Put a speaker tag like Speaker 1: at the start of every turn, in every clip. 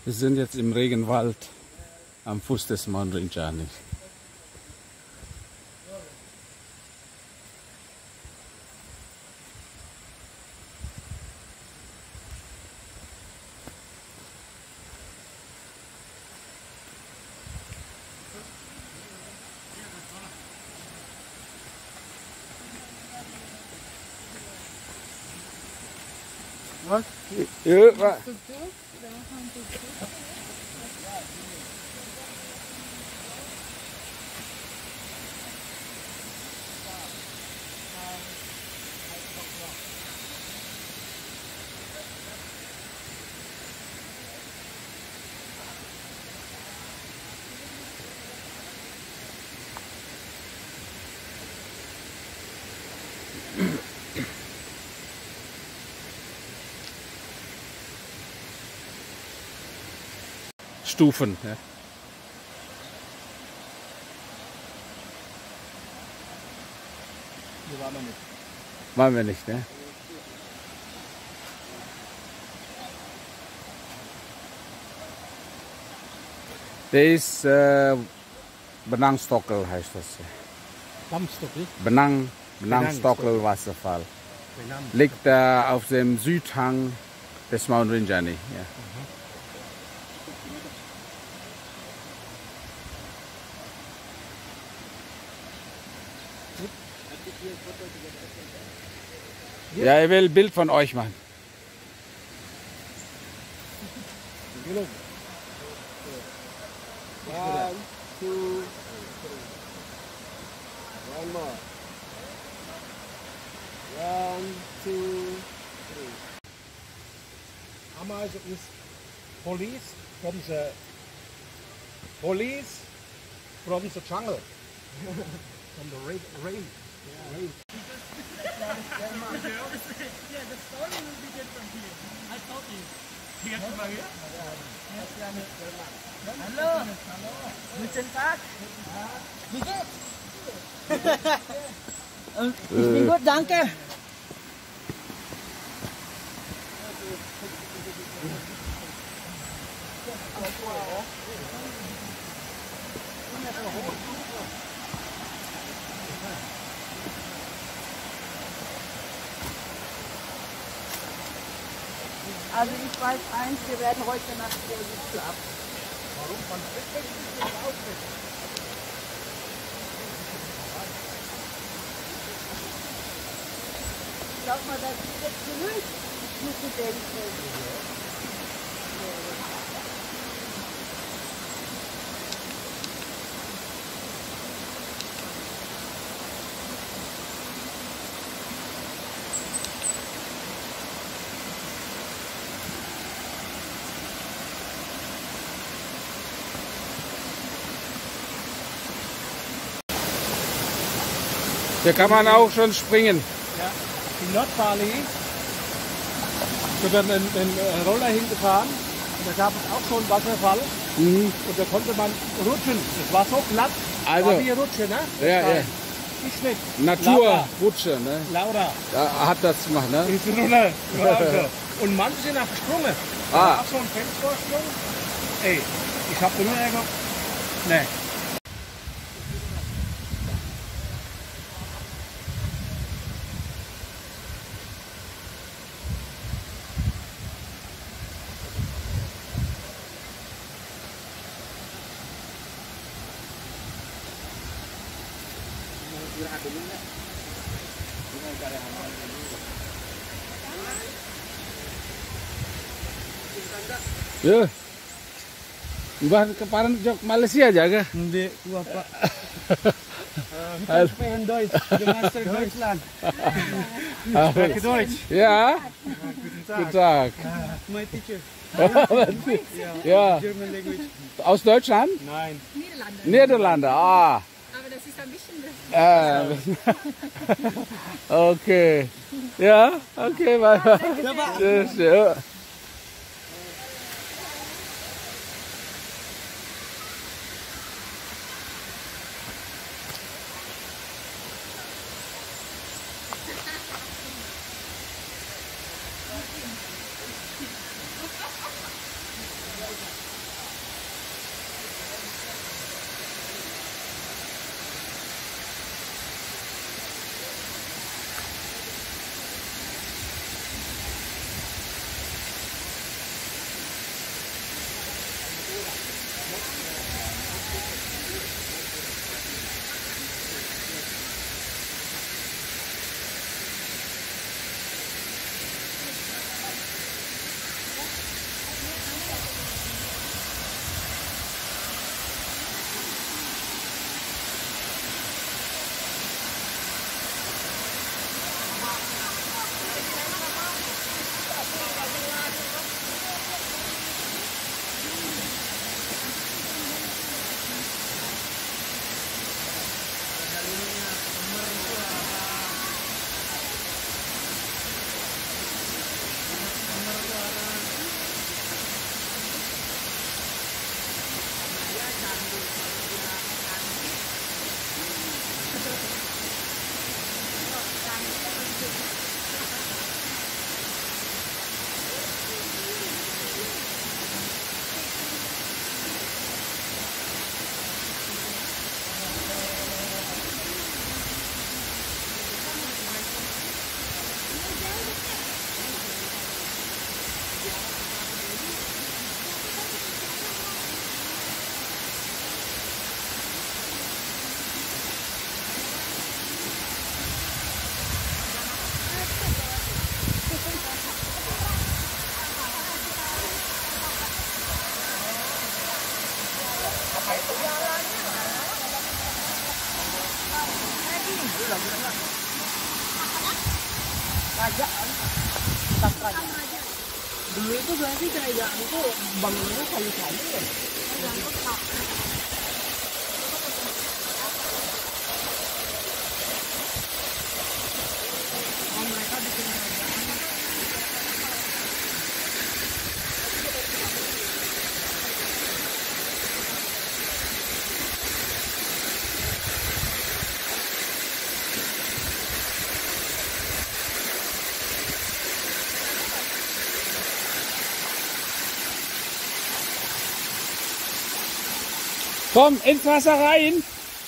Speaker 1: Wir sind jetzt im Regenwald am Fuß des Mount Rinjani.
Speaker 2: Was?
Speaker 1: Ja, wa- Stufen. Ja.
Speaker 2: Hier waren wir nicht.
Speaker 1: Waren wir nicht, ne? Der ist Benang-Stockel heißt das.
Speaker 2: Dammstockel?
Speaker 1: Benang-Stockel Wasserfall. Liegt auf dem Südhang des Mount Rinjani. Ja. Ja, er will ein Bild von euch machen.
Speaker 2: One, two, three. One more. One, two, three. Ameise ist police from the jungle. From the rain. Rain.
Speaker 3: Yeah, the story will be different here. I told you. Hallo. Guten Tag. Wie geht's? Ich bin gut, danke. Also ich weiß eins, wir werden heute Nacht der Sitze ab.
Speaker 2: Warum? Man kriegt nicht raus.
Speaker 3: Sag mal, das ist jetzt genug. Ich muss mit dem sprechen.
Speaker 1: Hier kann man auch schon springen.
Speaker 2: Ja, in Nordbali sind wir mit einem Roller hingefahren und da gab es auch schon einen Wasserfall und da konnte man rutschen. Das war so glatt,
Speaker 1: Also,
Speaker 2: war wie Rutsche, ne?
Speaker 1: ja, ja.
Speaker 2: Ich nicht.
Speaker 1: Naturrutsche, ne?
Speaker 2: Laura
Speaker 1: Da hat das gemacht, ne?
Speaker 2: ist runter. Also. Und manche sind auch gesprungen. Da war auch so ein Felsvorsprung. Ey, ich hab nur gedacht, ne.
Speaker 1: Ya. Mbah kemarin ke Malaysia aja ke?
Speaker 2: Hindi, gua Pak.
Speaker 1: Halo.
Speaker 2: Sprechen Deutsch, du Master Deutschland.
Speaker 1: Spreche
Speaker 2: Deutsch.
Speaker 1: Ja,
Speaker 2: Guten Tag.
Speaker 1: guten Tag.
Speaker 2: My teacher.
Speaker 1: Ja,
Speaker 2: German language.
Speaker 1: aus Deutschland?
Speaker 2: Nein.
Speaker 3: Niederlande.
Speaker 1: Niederlande, ah.
Speaker 3: Aber das ist ein bisschen...
Speaker 1: Okay. Ja, okay, tschüss. Ja.
Speaker 3: Dulu itu berarti kayak itu bangunannya kayu-kayu ya? Oh, mereka bikin kerajaan.
Speaker 1: Komm, ins Wasser rein.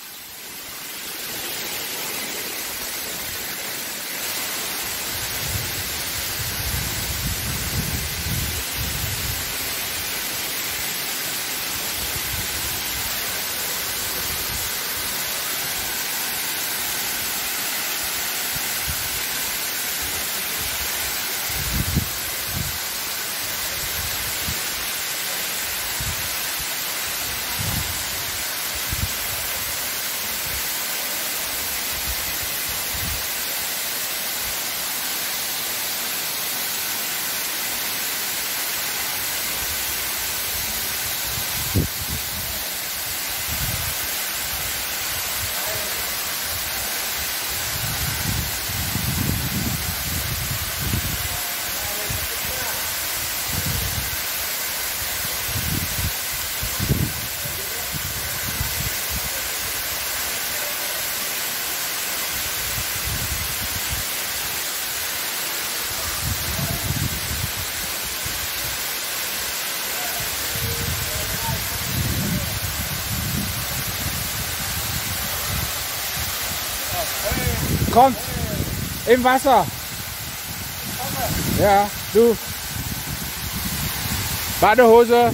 Speaker 1: Kommt im Wasser. Ja, du. Badehose.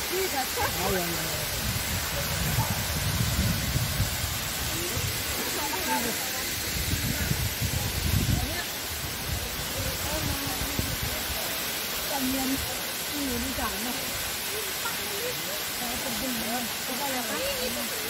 Speaker 3: Ini